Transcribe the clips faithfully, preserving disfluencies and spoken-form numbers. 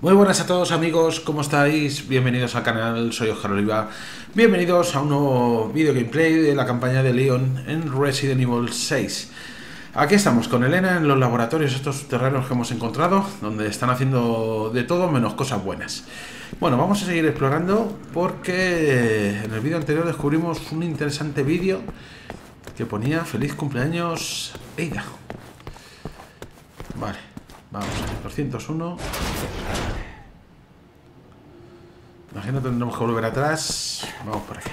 Muy buenas a todos amigos, ¿cómo estáis? Bienvenidos al canal, soy Oscar Oliva. Bienvenidos a un nuevo video gameplay de la campaña de Leon en Resident Evil seis. Aquí estamos con Elena en los laboratorios, estos subterráneos que hemos encontrado, donde están haciendo de todo menos cosas buenas. Bueno, vamos a seguir explorando porque en el vídeo anterior descubrimos un interesante vídeo que ponía feliz cumpleaños Ada. Vale, vamos a ver, doscientos uno. Imagino que tendremos que volver atrás. Vamos por aquí.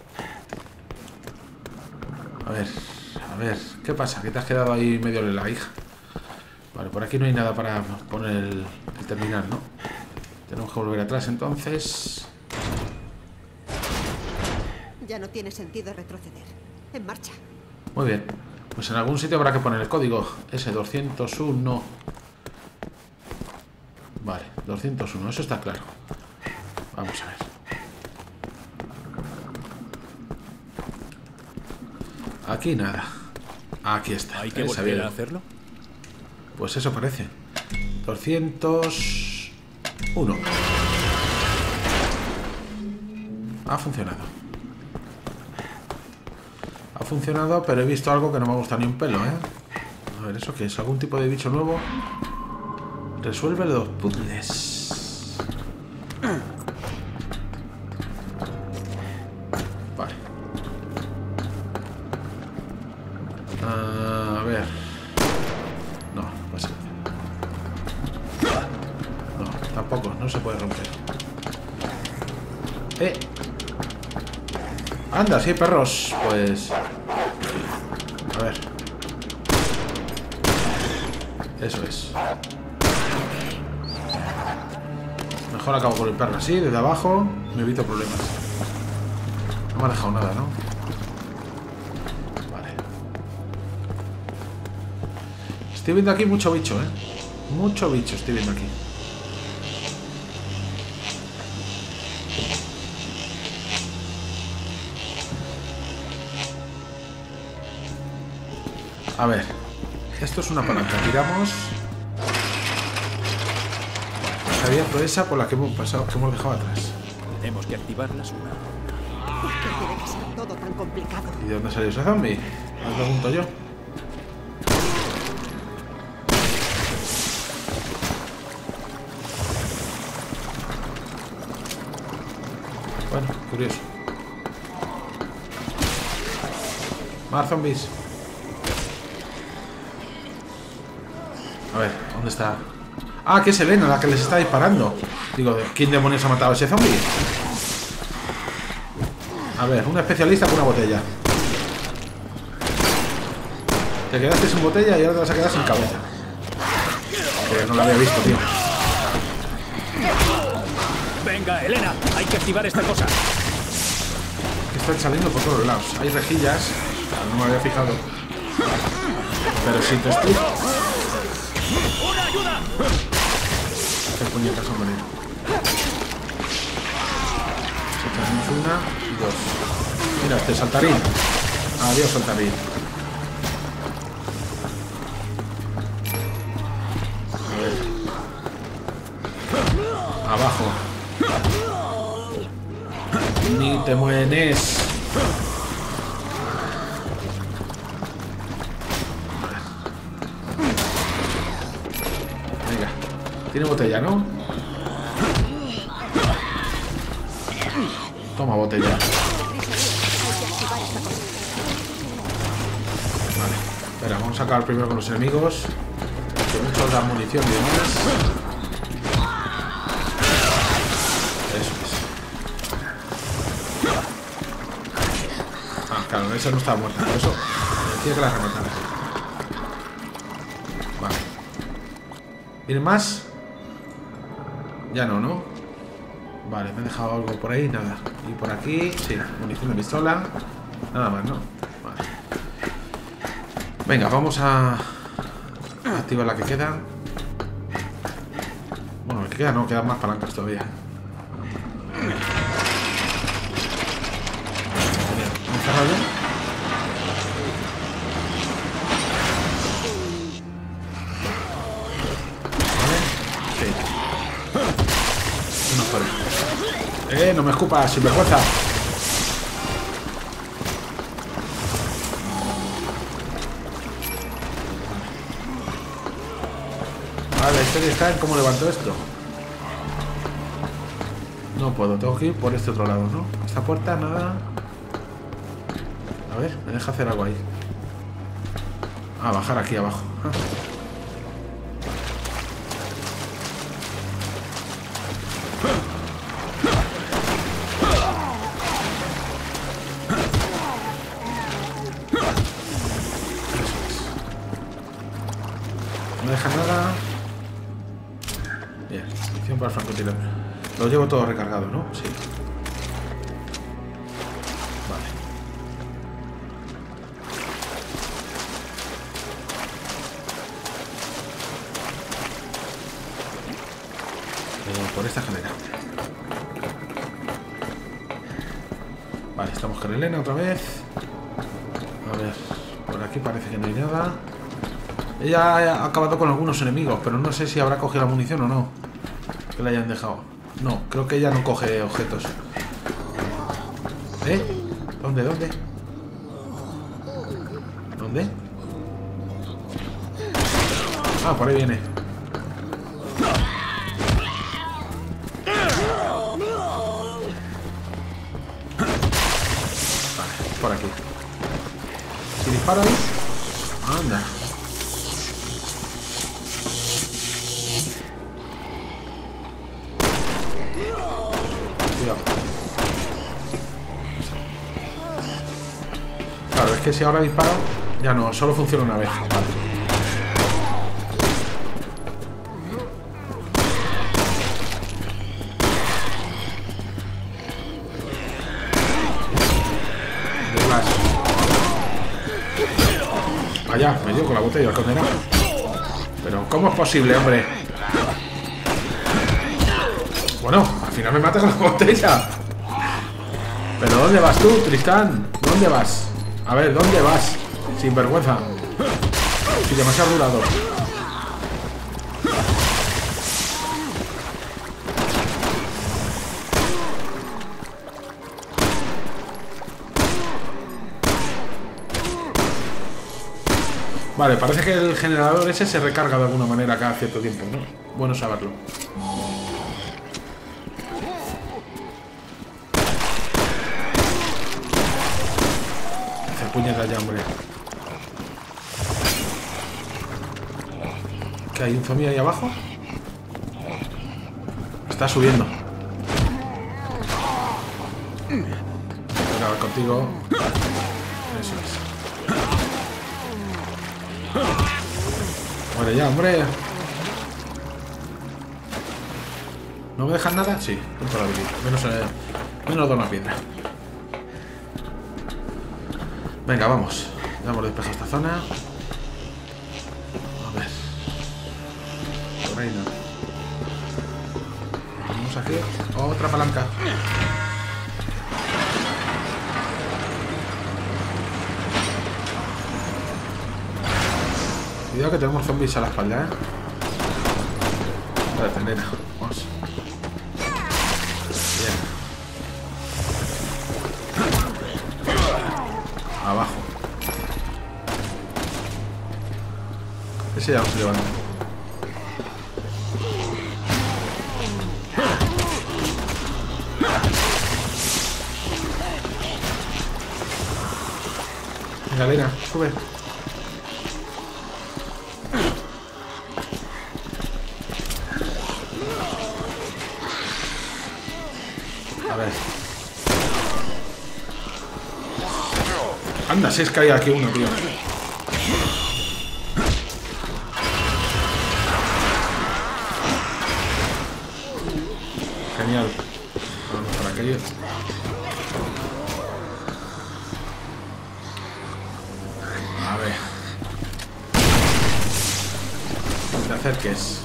A ver, a ver, ¿qué pasa? Que te has quedado ahí medio de la hija. Vale, por aquí no hay nada para poner el, el terminal, ¿no? Tenemos que volver atrás entonces. Ya no tiene sentido retroceder. En marcha. Muy bien. Pues en algún sitio habrá que poner el código. Ese doscientos uno. Vale, doscientos uno, eso está claro. Vamos a ver. Aquí nada. Aquí está. ¿Hay que volver a hacerlo? Pues eso parece. doscientos uno. Ha funcionado. Ha funcionado, pero he visto algo que no me ha gustado ni un pelo, ¿eh? A ver, ¿eso qué es? ¿Algún tipo de bicho nuevo? Resuelve los puzzles. Vale. Uh, a ver. No, pasa nada. No, tampoco, no se puede romper. Eh. Anda, sí, perros. Pues... A ver. Eso es. Mejor acabo con el perro así, desde abajo. Me evito problemas. No me ha dejado nada, ¿no? Vale. Estoy viendo aquí mucho bicho, ¿eh? Mucho bicho estoy viendo aquí. A ver, esto es una palanca, tiramos. Está abierto esa por la que hemos pasado, que hemos dejado atrás. Tenemos que activarlas una. ¿Por qué tiene que ser todo tan complicado? ¿Y de dónde salió ese zombie? Me pregunto yo. Bueno, curioso. Más zombies. A ver, ¿dónde está? Ah, que es Elena la que les está disparando. Digo, ¿quién demonios ha matado a ese zombie? A ver, un especialista con una botella. Te quedaste sin botella y ahora te vas a quedar sin cabeza. Que no la había visto, tío. Venga, Elena, hay que activar esta cosa. Están saliendo por todos lados. Hay rejillas. No me había fijado. Pero si te estoy... ¡Una ayuda! ¿Qué puñetas, hombre? Echamos una y dos. Mira, este saltarín. Adiós, saltarín. A ver. Abajo. Ni te mueves. Venga. Tiene botella, ¿no? Toma botella. Vale. Espera, vamos a acabar primero con los enemigos. Que muchos dan munición y demás. Eso es. Ah, claro, esa no estaba muerta, por eso decía que la rematara. Vale. ¿Vienen más? Ya no, ¿no? Vale, me he dejado algo por ahí, nada. Y por aquí, sí, munición de pistola. Nada más, ¿no? Vale. Venga, vamos a activar la que queda. Bueno, la que queda no, quedan más palancas todavía. ¿Me he cerrado ya? Vale, sí. no me escupas, sinvergüenza. Vale, la historia está en cómo levanto esto. No puedo, tengo que ir por este otro lado, ¿no? Esta puerta, nada. A ver, me deja hacer algo ahí. Ah, bajar aquí abajo. Ah. No deja nada. Bien, munición para el francotirador. Lo llevo todo recargado, ¿no? Sí. Vale. Eh, por esta escalera. Vale, estamos con Elena otra vez. A ver, por aquí parece que no hay nada. Ella ha acabado con algunos enemigos, pero no sé si habrá cogido la munición o no. Que la hayan dejado. No, creo que ella no coge objetos. ¿Eh? ¿Dónde? ¿Dónde? ¿Dónde? Ah, por ahí viene. Vale, por aquí. Si disparo ahí. Anda. Claro, es que si ahora disparo, ya no, solo funciona una vez. Vale. Allá, me dio con la botella el condenado. Pero, ¿cómo es posible, hombre? Bueno, al final me mata con la botella. ¿Pero dónde vas tú, Tristán? ¿Dónde vas? A ver, ¿dónde vas? Sin vergüenza. Y demasiado durado. Vale, parece que el generador ese se recarga de alguna manera cada cierto tiempo, ¿no? Bueno saberlo. Hacer puñetas ya, hombre. ¿Qué hay un zombie ahí abajo? Está subiendo. Voy a acabar contigo. Eso es. Muere ya, hombre. ¿No me dejan nada? Sí, punto de habilidad. Menos, eh, menos de una piedra. Venga, vamos. Ya hemos despejado esta zona. A ver. Por ahí no. Vamos aquí. Otra palanca. Cuidado que tenemos zombies a la espalda, ¿eh? Espérate, nena. Vamos. Bien. Abajo. Ese ya no se levanta. Venga, nena, sube. A ver. Anda, si es que hay aquí uno, tío. Genial. Vamos por aquello. A ver. No te acerques.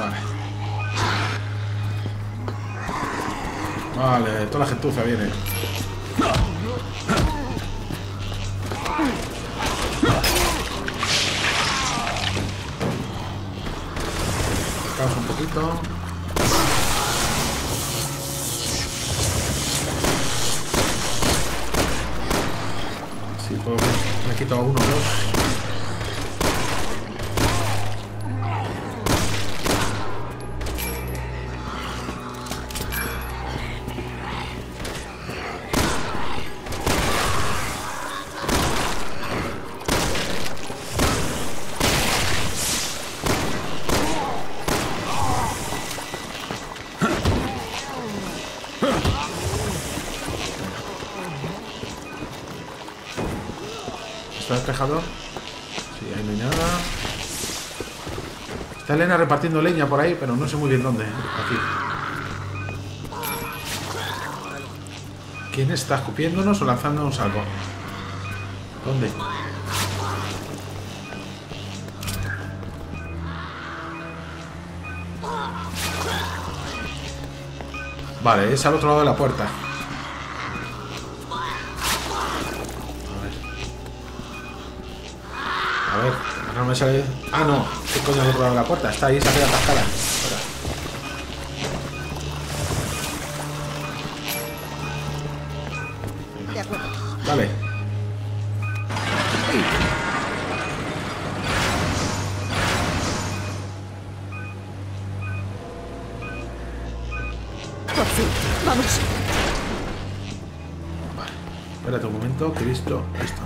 Vale. Vale, toda la gentuza viene. Acercamos un poquito. Si puedo, me quito a uno o dos. ¿Está despejador? Sí, ahí no hay nada. Está Elena repartiendo leña por ahí, pero no sé muy bien dónde. Aquí. ¿Quién está escupiéndonos o lanzándonos algo? ¿Dónde? Vale, es al otro lado de la puerta. A ver, no me sale... Ah, no. ¿Qué coño al otro lado de la puerta? Está ahí, se ha quedado atascada. Espera. De acuerdo. Vale. Por fin. Vamos. Vale. Espérate un momento, que he visto esto.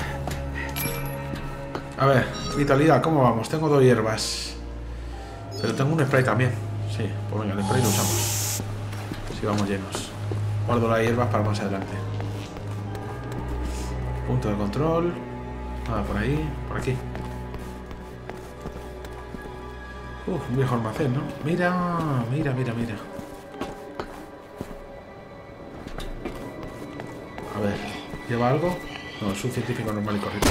A ver, vitalidad, ¿cómo vamos? Tengo dos hierbas. Pero tengo un spray también. Sí, pues venga, el spray lo usamos. Si vamos llenos. Guardo las hierbas para más adelante. Punto de control. Nada, por ahí, por aquí. Uf, un viejo almacén, ¿no? Mira, mira, mira, mira. A ver, ¿lleva algo? No, es un científico normal y corriente.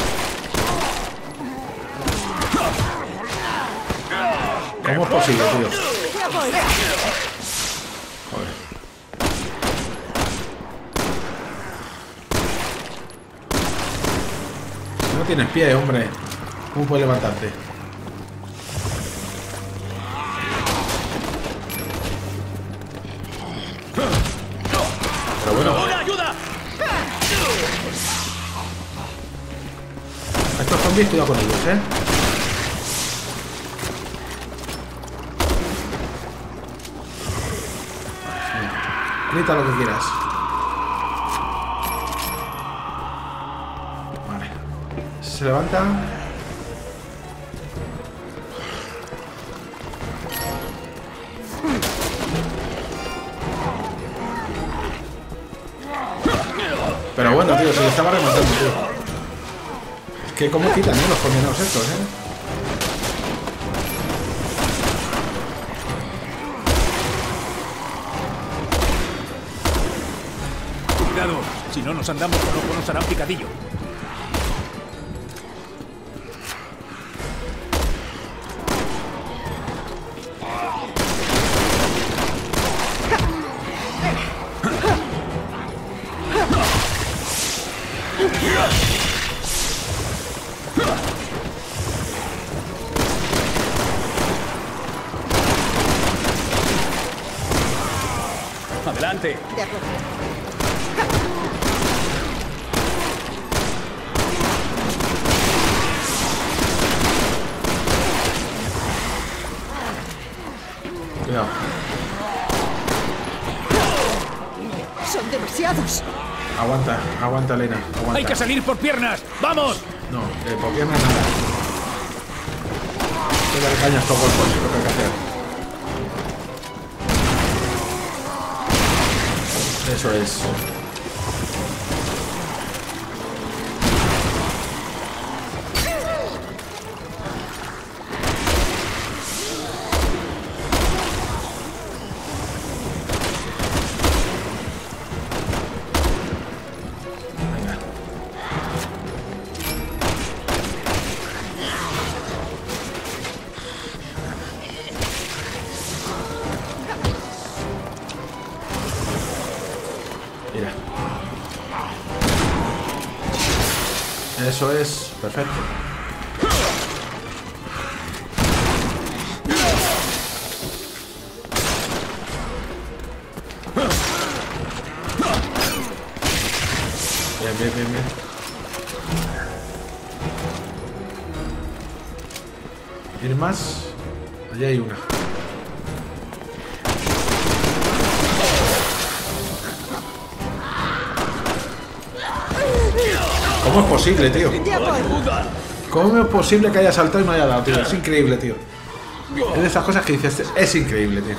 ¿Cómo es posible, tío? Joder. No tienes pie, hombre. ¿Cómo puedes levantarte? Pero bueno. ¡Una ayuda! A estos zombies, cuidado con ellos, ¿eh? Grita lo que quieras. Vale. Se levanta. Pero bueno, tío, se le estaba rematando, tío. Es que cómo quitan, ¿eh? Los condenados estos, ¿eh? Cuidado, si no nos andamos con ojo nos hará un picadillo. Adelante. De acuerdo. Cuidado. Son demasiados. Aguanta, aguanta, Elena. Aguanta. Hay que salir por piernas. ¡Vamos! No, eh, por piernas nada. Hay que darle caña a estos golpes, es lo que hay que hacer. Eso es. Venga. Eso es, perfecto. Bien, bien, bien, bien. ¿Tienes más? Allí hay una. ¿Cómo es posible, tío? ¿Cómo es posible que haya saltado y no haya dado, tío? Es increíble, tío. Es de esas cosas que dices, es increíble, tío.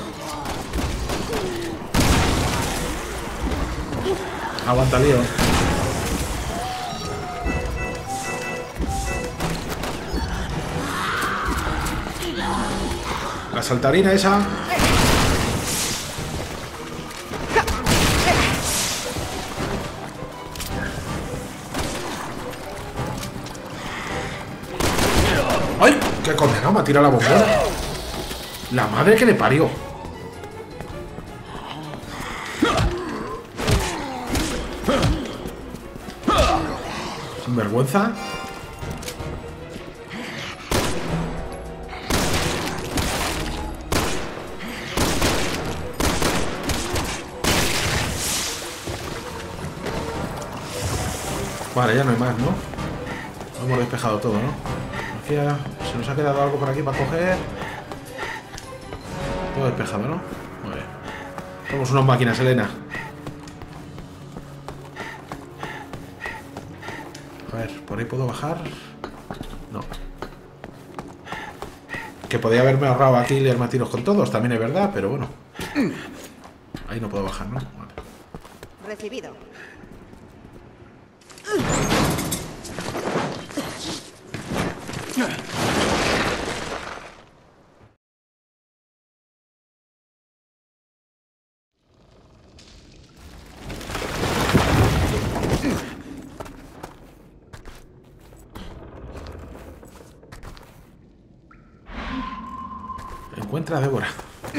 Aguanta, lío. La saltarina esa. ¡Ay! ¡Qué condenado! Me ha tirado la bombona. La madre que le parió. Sin vergüenza. Vale, ya no hay más, ¿no? Hemos despejado todo, ¿no? Aquí ya se nos ha quedado algo por aquí para coger. Todo despejado, ¿no? Muy bien. Somos unas máquinas, Elena. A ver, ¿por ahí puedo bajar? No. Que podía haberme ahorrado aquí y liarme a tiros con todos, también es verdad, pero bueno. Ahí no puedo bajar, ¿no? Vale. Recibido. Encuentra a Débora.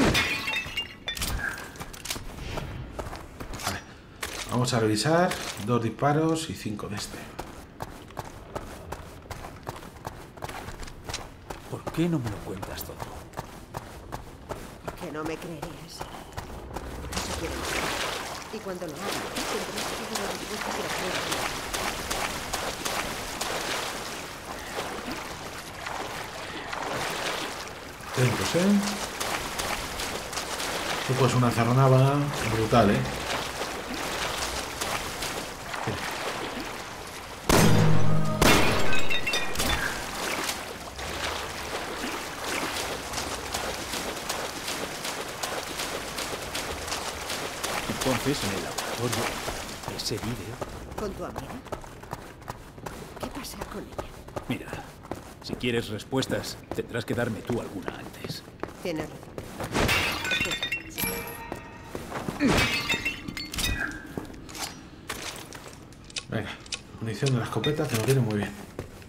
Vale. Vamos a revisar. Dos disparos y cinco de este. ¿Por qué no me lo cuentas todo? Que no me creerías. Eso quiero decir. Y cuando lo haga, tendrás toda la respuesta que la quiero. Tentos, ¿eh? Esto pues una zarranaba brutal, ¿eh? Entonces, en el laboratorio, ese vídeo... ¿Con tu amiga? ¿Qué pasa con ella? Mira, si quieres respuestas, tendrás que darme tú alguna antes. Tienes razón. Venga, munición de la escopeta que nos viene muy bien.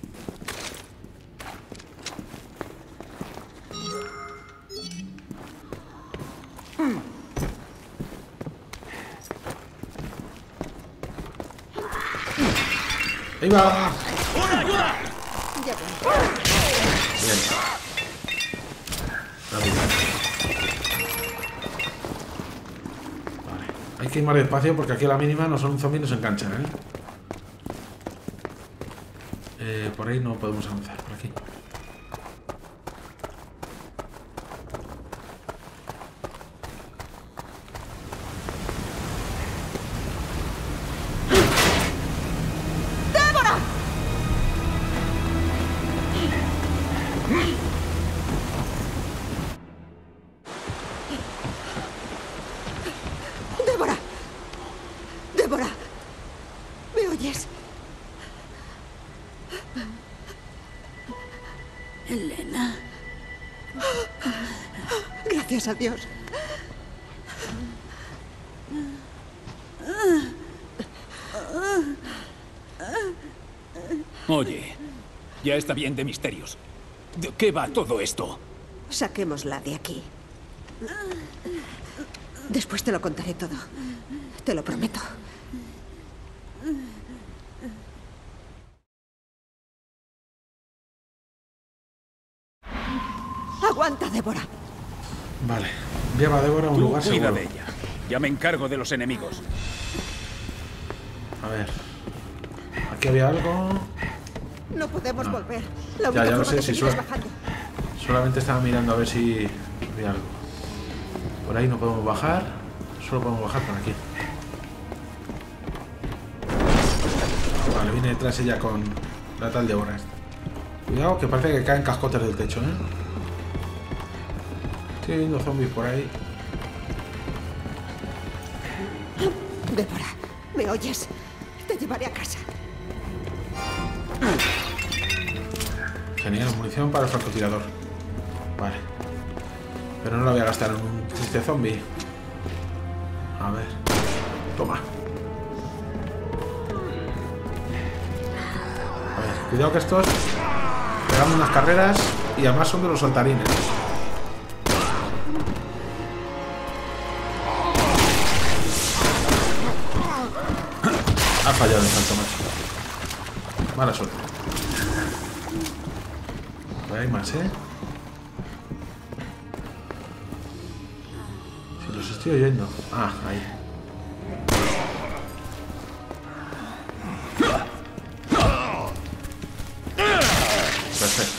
¡Ahí va! Ya voy. Bien. Rápido. Vale. Hay que ir más despacio porque aquí a la mínima no son zombies, nos enganchan, ¿eh? Eh, por ahí no podemos avanzar, por aquí. ¡Débora! ¡Débora! ¿Me oyes? Elena. Gracias a Dios. Oye, ya está bien de misterios. ¿De qué va todo esto? Saquémosla de aquí. Después te lo contaré todo. Te lo prometo. Débora. Vale. Lleva a Débora a un Tú lugar cuida seguro. de ella. Ya me encargo de los enemigos. A ver. Aquí había algo. No podemos No. volver. La Ya, única ya lo forma sé, que si seguir es suena. bajando. Solamente estaba mirando a ver si había algo. Por ahí no podemos bajar. Solo podemos bajar por aquí. Vale, viene detrás ella con la tal de horas. Cuidado que parece que caen cascotes del techo, ¿eh? Estoy viendo zombies por ahí. Débora, ¿me oyes? Te llevaré a casa. Genial, munición para el francotirador. Vale. Pero no la voy a gastar en un triste zombie. A ver. Toma. A ver, cuidado que estos pegan unas carreras y además son de los saltarines. Ha fallado el salto, macho. Mala suerte. Pues hay más, ¿eh? Si los estoy oyendo. Ah, ahí. Perfecto.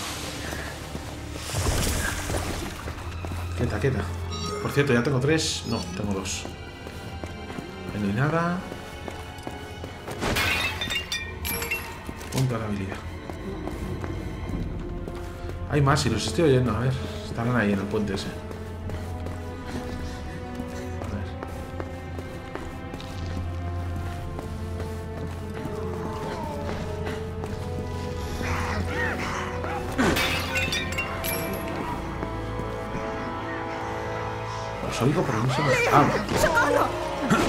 Quieta, quieta. Por cierto, ya tengo tres. No, tengo dos. No hay nada. Punto de la habilidad. Hay más, si los estoy oyendo. A ver, estarán ahí en el puente ese. A ver. Los oigo, pero no se me... Ah, ¡Socorro!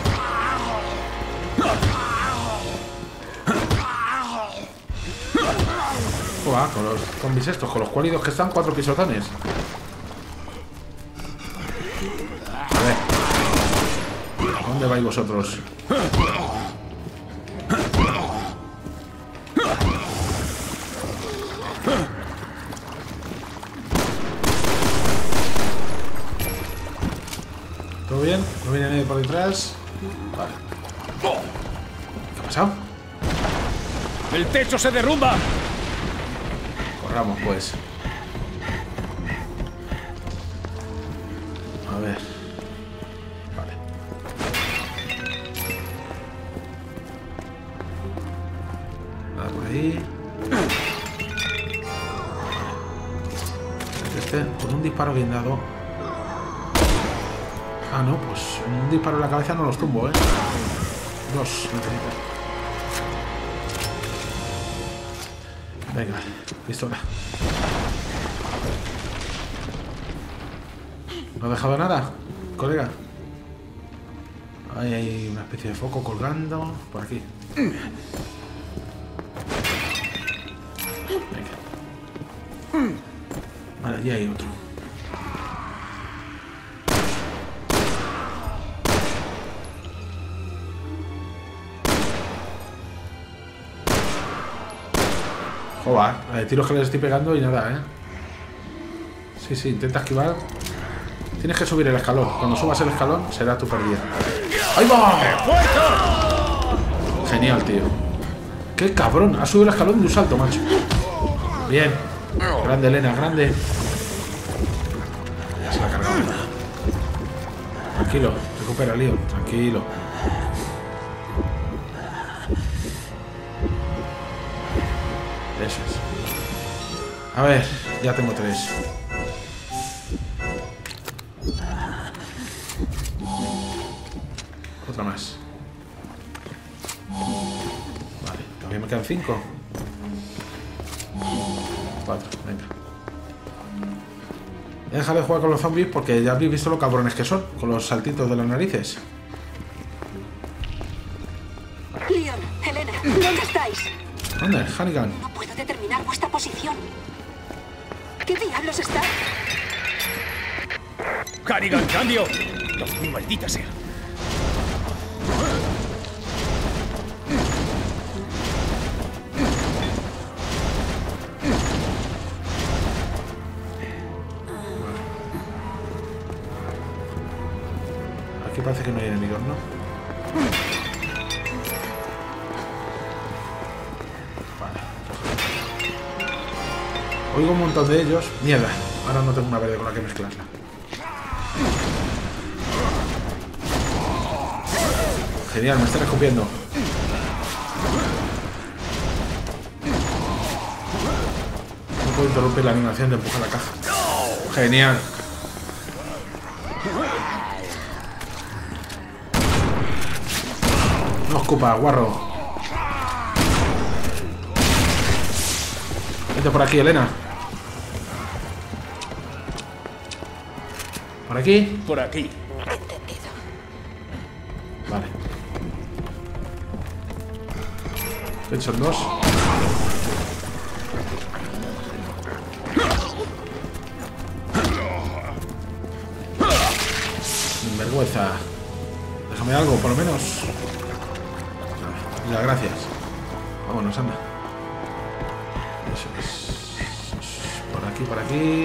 Joder, con los zombies estos, con los cuálidos que están, cuatro pisotones. A ver. ¿A dónde vais vosotros? ¿Todo bien? ¿No viene nadie por detrás? Vale. ¿Qué ha pasado? ¡El techo se derrumba! Corramos, pues. A ver. Vale. Nada por ahí. Este, con un disparo bien dado. Ah, no, pues un disparo en la cabeza no los tumbo, ¿eh? Dos, necesito. Venga, pistola. ¿No ha dejado nada, colega? Ahí hay una especie de foco colgando por aquí. Venga. Vale, allí hay otro. Joder, la de tiros que les estoy pegando y nada, ¿eh? Sí, sí, intenta esquivar. Tienes que subir el escalón. Cuando subas el escalón será tu pérdida. ¡Ahí va! Genial, tío. ¡Qué cabrón! Ha subido el escalón de un salto, macho. Bien. Grande, Elena, grande. Ya se la ha cargado. Tranquilo, recupera, Leon. Tranquilo. Eso es. A ver, ya tengo tres. Otra más. Vale, todavía me quedan cinco. Cuatro, venga. Voy a dejar de jugar con los zombies porque ya habéis visto lo cabrones que son, con los saltitos de las narices. Leon, Helena, ¿dónde estáis? ¿Dónde? Hannigan. No puedo determinar vuestra posición. ¿Qué diablos está? ¡Hannigan, cambio! ¡No, maldita sea! aquí parece que no hay enemigos, ¿no? Vale. Oigo un montón de ellos. Mierda, ahora no tengo una verde con la que mezclarla. Genial, me están escupiendo. No puedo interrumpir la animación de empujar la caja. Genial. No escupa, guarro. Vete por aquí, Elena. ¿Por aquí? Por aquí. Entendido. Vale. Son dos. Sin vergüenza. Déjame algo, por lo menos. Ya, gracias. Vámonos, anda. Eso es. Por aquí, por aquí.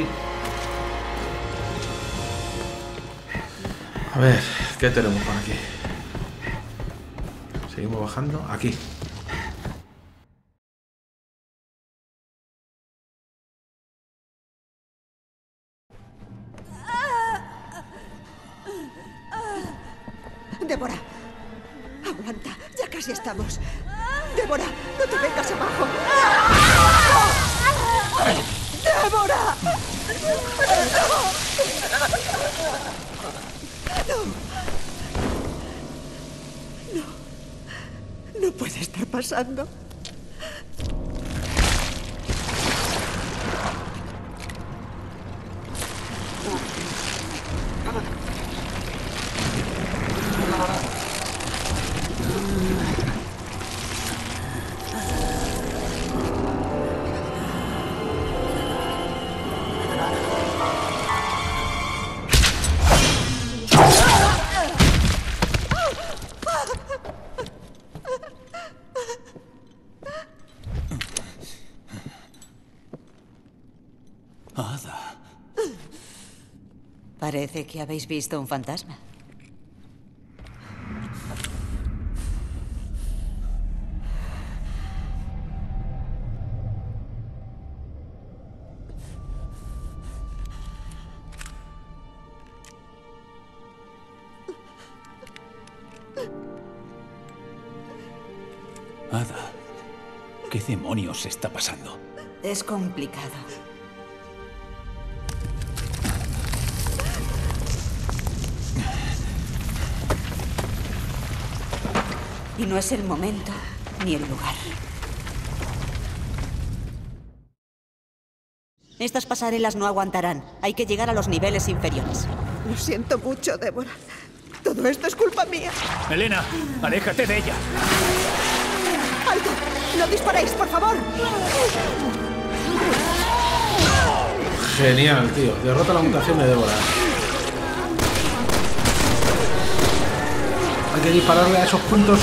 A ver, ¿qué tenemos por aquí? Seguimos bajando. Aquí. Débora, aguanta, ya casi estamos. Débora, no te vengas abajo. ¡Débora! ¡No! No. No puede estar pasando. Ada. Parece que habéis visto un fantasma. Ada, ¿qué demonios está pasando? Es complicado. Y no es el momento ni el lugar. Estas pasarelas no aguantarán. Hay que llegar a los niveles inferiores. Lo siento mucho, Débora. Todo esto es culpa mía. Elena, aléjate de ella. ¡Alto! ¡No disparéis, por favor! Genial, tío. Derrota la mutación de Débora. Hay que dispararle a esos puntos.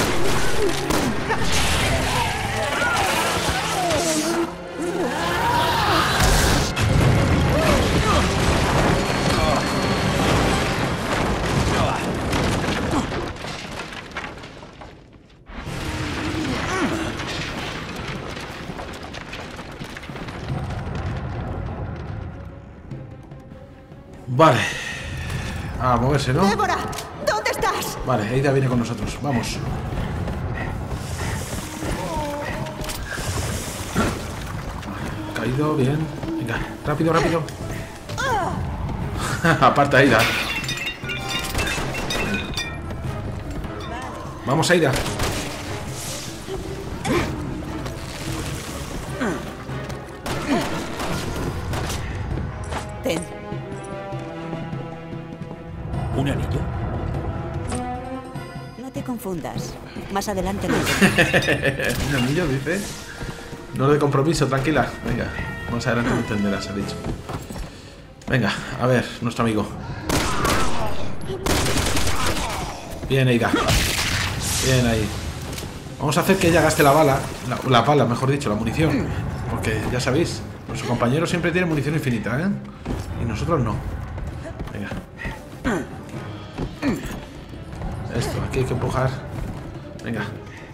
Vale. A moverse, ¿no? ¡Débora! ¿Dónde estás? Vale, Aida viene con nosotros. Vamos. Caído, bien. Venga, rápido, rápido. Aparta, Aida. Vamos, Aida. Ten. ¿Un anillo? No te confundas. Más adelante lo Un anillo, dice. No de compromiso, tranquila. Venga, más adelante lo entenderás, ha dicho. Venga, a ver, nuestro amigo. Bien, Aida. Bien ahí. Vamos a hacer que ella gaste la bala. La, la bala, mejor dicho, la munición. Porque ya sabéis, nuestro compañero siempre tiene munición infinita, ¿eh? Y nosotros no. Venga. hay que empujar. Venga.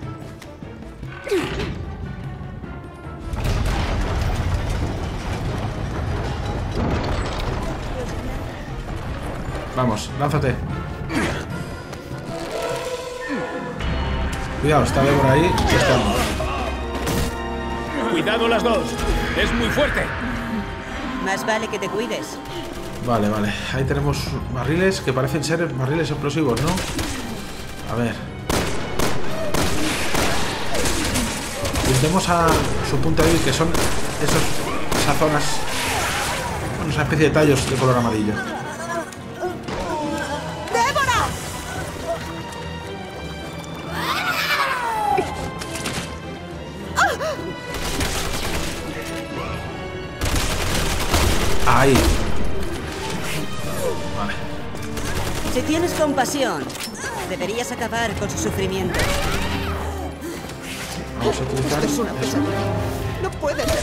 Vamos, lánzate. Cuidado, está de por ahí. Estamos. Cuidado las dos. Es muy fuerte. Más vale que te cuides. Vale, vale. Ahí tenemos barriles que parecen ser barriles explosivos, ¿no? A ver. Vemos a su punto débil, que son esos, esas zonas, bueno, esa especie de tallos de color amarillo. ¡Débora! Ahí. Vale. Si tienes compasión, deberías acabar con su sufrimiento. Vamos a utilizar Esto es una pesadilla. No puede ser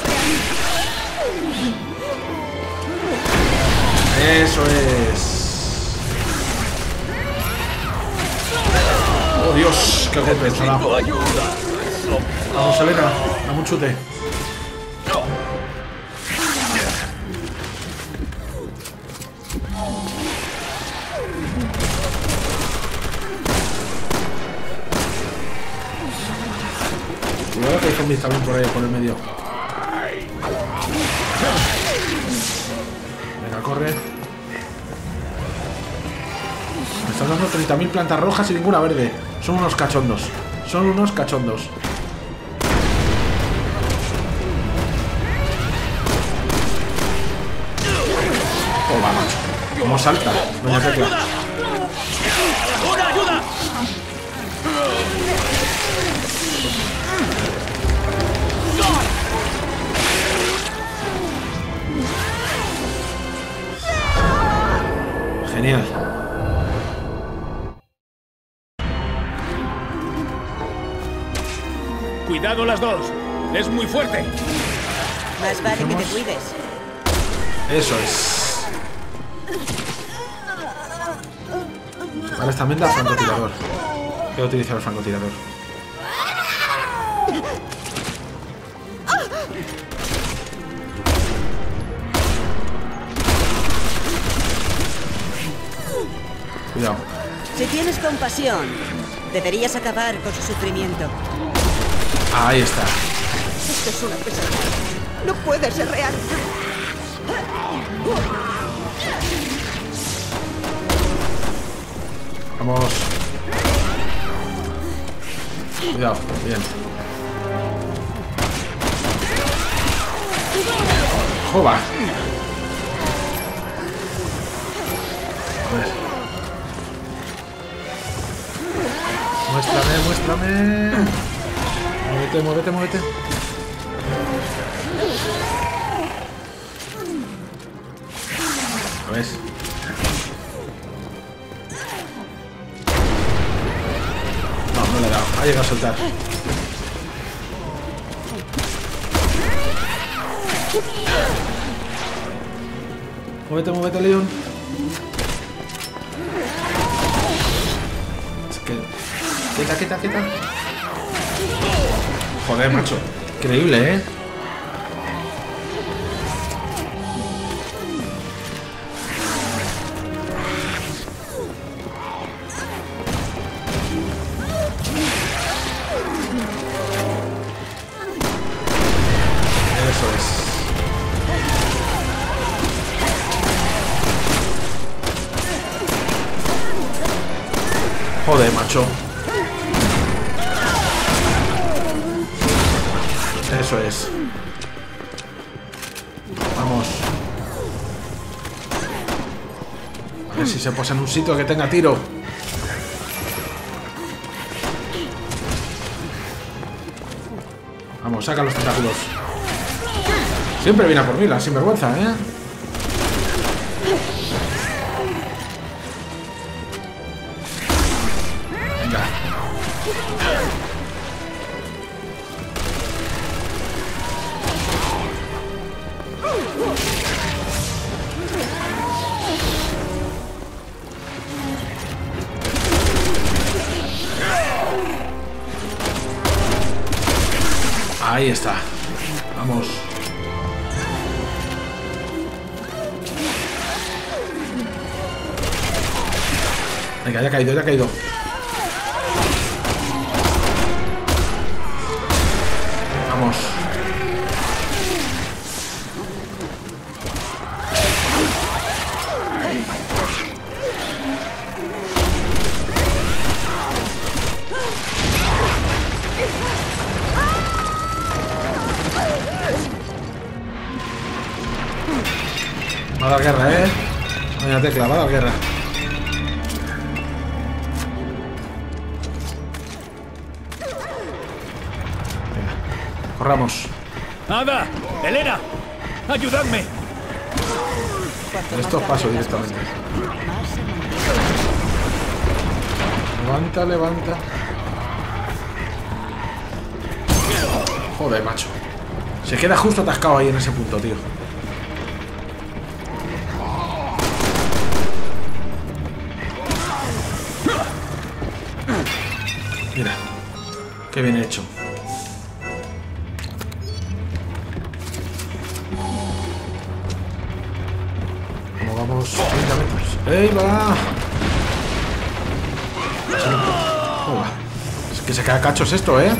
real. Eso es. Oh Dios, qué golpe, chaval. Vamos, Elena, dame un chute. Cuidado que hay zombies también por ahí, por el medio. Venga, corre. Me están dando treinta mil plantas rojas y ninguna verde. Son unos cachondos. Son unos cachondos. Oh, va, macho. ¿Cómo salta? Doña Tecla. ¡Una ayuda! Genial. Cuidado las dos. Es muy fuerte. Más vale que te Hacemos- cuides. Eso es. Ahora está Menda francotirador. Voy a utilizar el francotirador. Cuidado. Si tienes compasión, deberías acabar con su sufrimiento. Ahí está. Esto es una pesadilla. No puede ser real. Vamos. Cuidado, bien. ¡Joba! A ver. Muéstrame, muéstrame. Muévete, muévete, muévete. ¿Lo ves? No, no le he dado. Ha llegado a soltar. Muévete, muévete, Leon. Es que... Quita, quita, quita. Joder, macho. Increíble, ¿eh? Eso es. Joder, macho. Eso es. Vamos. A ver si se posa en un sitio que tenga tiro. Vamos, saca los tentáculos. Siempre viene a por mí la sinvergüenza, ¿eh? Venga. Ahí está. Vamos. Venga, ya ha caído, ya ha caído. Vamos. Va a dar guerra, eh. Vaya tecla, va a dar guerra. Venga, corramos. ¡Ada! ¡Elena! ¡Ayudadme! Esto paso directamente. Levanta, levanta. Joder, macho. Se queda justo atascado ahí en ese punto, tío. Mira, qué bien hecho. Como vamos treinta metros. ¡Ey, va! Joder. Es que se queda cachos esto, ¿eh?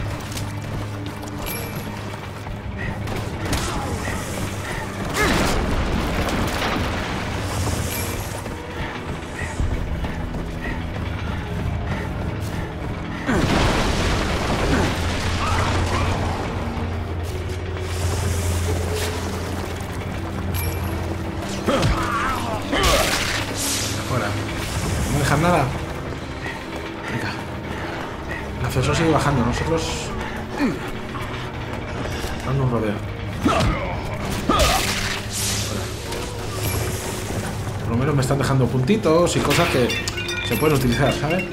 Nada. Venga. El ascensor sigue bajando. Nosotros dando un rodeo. Por lo menos me están dejando puntitos y cosas que se pueden utilizar, ¿sabes?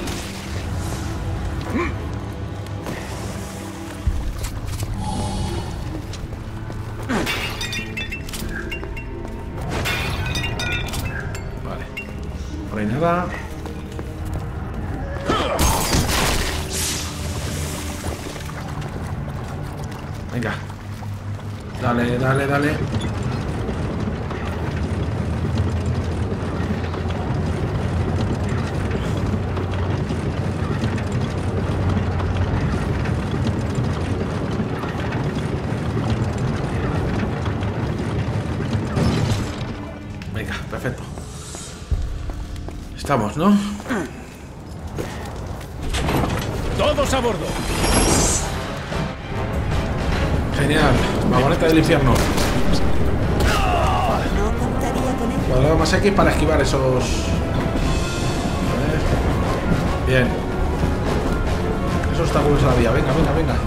Vale. Por ahí nada. Venga. Dale, dale, dale. Venga, perfecto. Estamos, ¿no? ¡Todos a bordo! Genial, vagoneta del infierno. Vale. Cuadrado más X para esquivar esos. Bien. Esos obstáculos a la vía. Venga, venga, venga.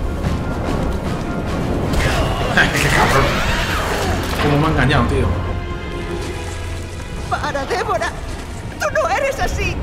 ¡Qué cabrón! Como me ha engañado, tío. ¡Para, Débora! ¡Tú no eres así!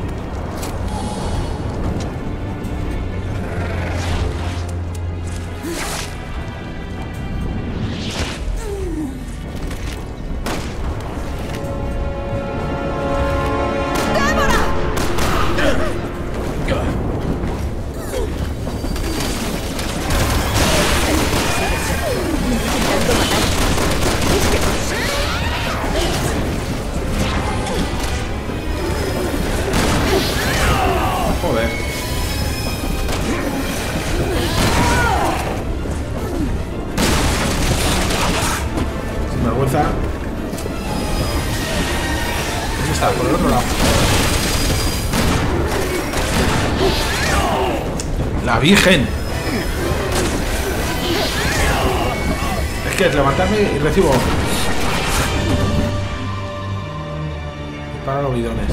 ¿Dónde está? Por el otro lado. ¡La Virgen! Es que es levantarme y recibo. Para los bidones.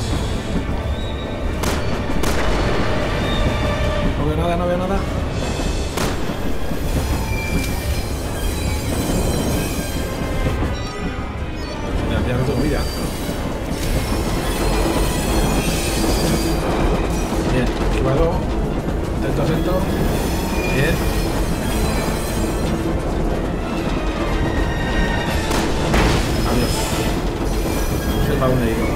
No veo nada, no veo nada. Ya, ya no tengo vida. Bien, esquivado. Atento, atento. Bien. Adiós. No sé para dónde he ido.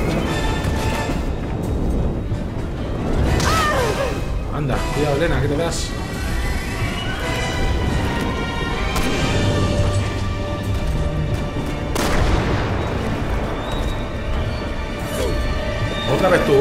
Anda, cuidado, Elena, que te das. Otra vez tú.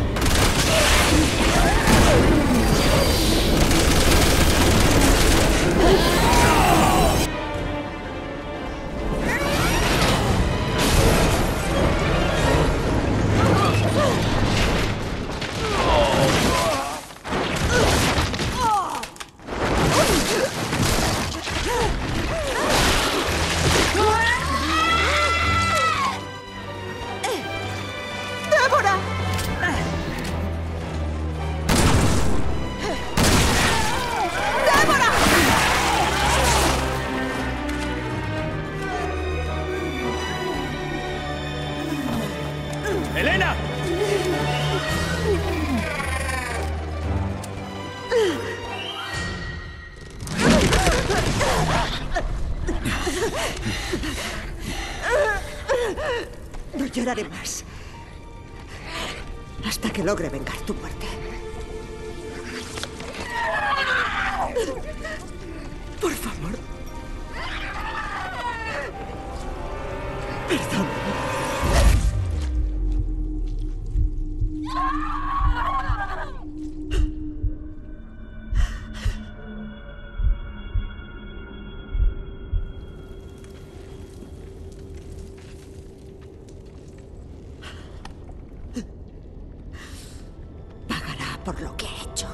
¡Elena! No lloraré más. Hasta que logre vengar tu muerte. Por favor. Perdón. Por lo que he hecho.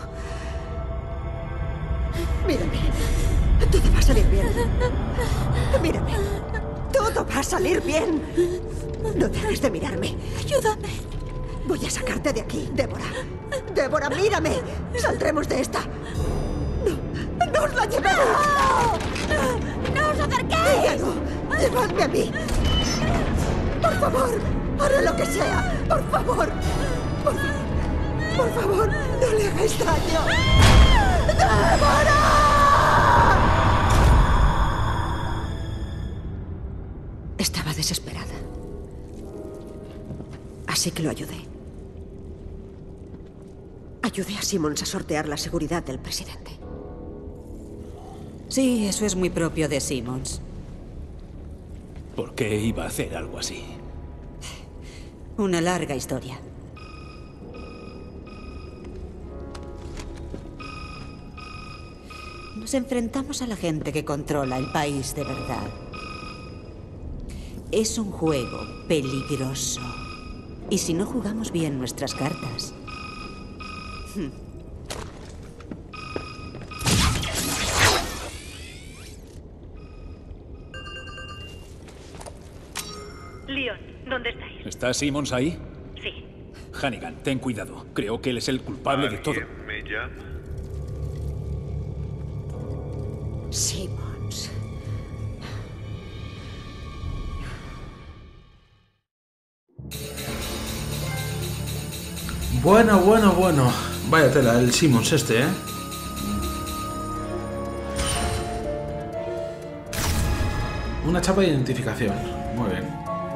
Mírame. Todo va a salir bien. Mírame. Todo va a salir bien. No dejes de mirarme. Ayúdame. Voy a sacarte de aquí, Débora. Débora, mírame. Saldremos de esta. No, no os la llevéis. ¡No! ¡No os acerquéis! Ya no. Llevadme a mí. Por favor. Haré lo que sea. Por favor. Por favor. Por favor, no le hagáis daño. ¡Débora! Estaba desesperada. Así que lo ayudé. Ayudé a Simmons a sortear la seguridad del presidente. Sí, eso es muy propio de Simmons. ¿Por qué iba a hacer algo así? Una larga historia. Nos enfrentamos a la gente que controla el país de verdad. Es un juego peligroso. Y si no jugamos bien nuestras cartas... Leon, ¿dónde estáis? ¿Está Simmons ahí? Sí. Hannigan, ten cuidado. Creo que él es el culpable de todo. ¿Alguien me llama? Simmons. Bueno, bueno, bueno. Vaya tela, el Simmons este, ¿eh? Una chapa de identificación. Muy bien.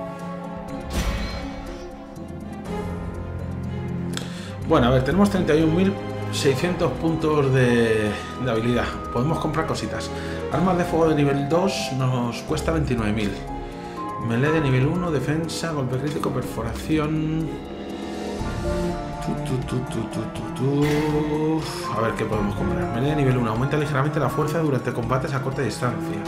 Bueno, a ver, tenemos treinta y un mil seiscientos puntos de, de habilidad. Podemos comprar cositas. Armas de fuego de nivel dos nos cuesta veintinueve mil. Melee de nivel uno, defensa, golpe crítico, perforación. Tu, tu, tu, tu, tu, tu, tu. A ver qué podemos comprar. Melee de nivel uno. Aumenta ligeramente la fuerza durante combates a corta distancia.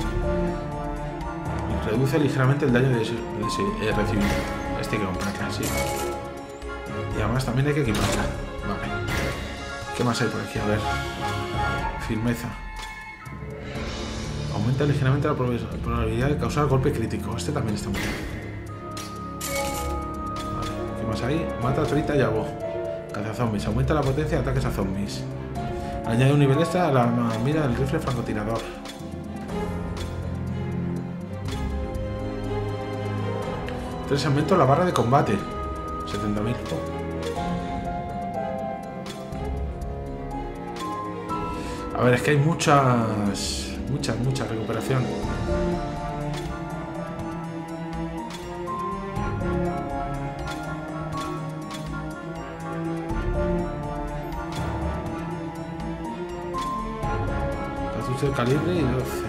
Reduce ligeramente el daño de, de, de, de recibido. Este hay que comprarla, sí. Y además también hay que equiparla. Vale. ¿Qué más hay por aquí? A ver. Firmeza. Aumenta ligeramente la probabilidad de causar golpe crítico. Este también está muy bien. Vale. ¿Qué más hay? Mata, trita y abo. Caza zombies. Aumenta la potencia de ataques a zombies. Añade un nivel extra a la mira del rifle francotirador. Tres aumento la barra de combate. setenta mil. A ver, es que hay muchas... Muchas, mucha recuperación. Cartucho de calibre y doce.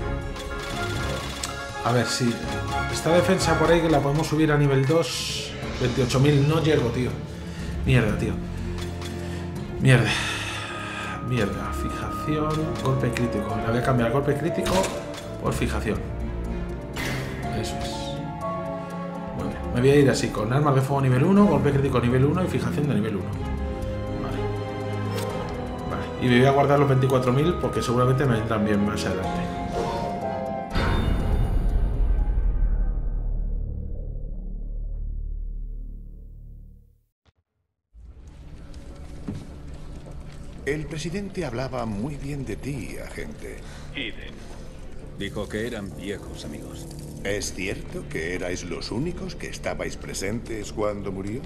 A ver, si... Esta defensa por ahí que la podemos subir a nivel dos. veintiocho mil no llego, tío. Mierda, tío. Mierda. Mierda. Fijación, golpe crítico. Le voy a cambiar golpe crítico por fijación. Eso es. Muy bien. Me voy a ir así, con armas de fuego nivel uno, golpe crítico nivel uno y fijación de nivel uno. Vale. Vale. Y me voy a guardar los veinticuatro mil porque seguramente me vendrán bien más adelante. El presidente hablaba muy bien de ti, agente. Eden. Dijo que eran viejos amigos. ¿Es cierto que erais los únicos que estabais presentes cuando murió?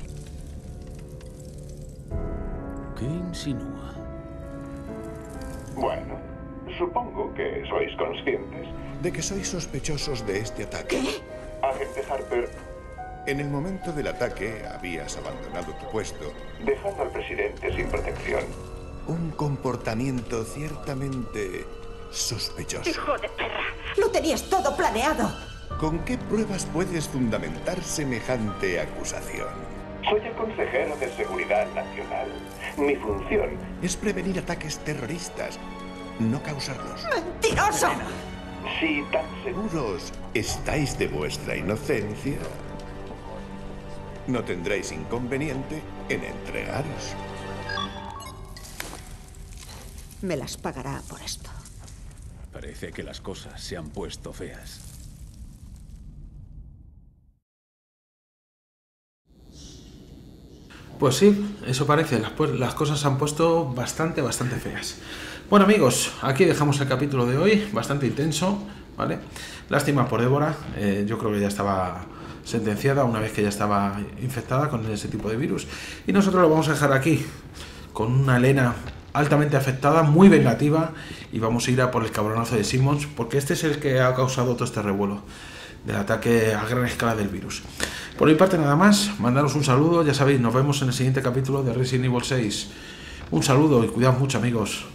¿Qué insinúa? Bueno, supongo que sois conscientes de que sois sospechosos de este ataque. ¿Qué? Agente Harper, en el momento del ataque habías abandonado tu puesto, dejando al presidente sin protección. Un comportamiento ciertamente sospechoso. ¡Hijo de perra! ¡Lo tenías todo planeado! ¿Con qué pruebas puedes fundamentar semejante acusación? Soy el consejero de Seguridad Nacional. Mi función es prevenir ataques terroristas, no causarlos. ¡Mentiroso! Si tan seguros estáis de vuestra inocencia, no tendréis inconveniente en entregaros. Me las pagará por esto. Parece que las cosas se han puesto feas. Pues sí, eso parece. Las, pues, las cosas se han puesto bastante, bastante feas. Bueno, amigos, aquí dejamos el capítulo de hoy. Bastante intenso, ¿vale? Lástima por Débora. Eh, yo creo que ya estaba sentenciada una vez que ya estaba infectada con ese tipo de virus. Y nosotros lo vamos a dejar aquí, con una Elena altamente afectada, muy vengativa, y vamos a ir a por el cabronazo de Simmons, porque este es el que ha causado todo este revuelo del ataque a gran escala del virus. Por mi parte nada más, mandaros un saludo, ya sabéis, nos vemos en el siguiente capítulo de Resident Evil seis. Un saludo y cuidad mucho, amigos.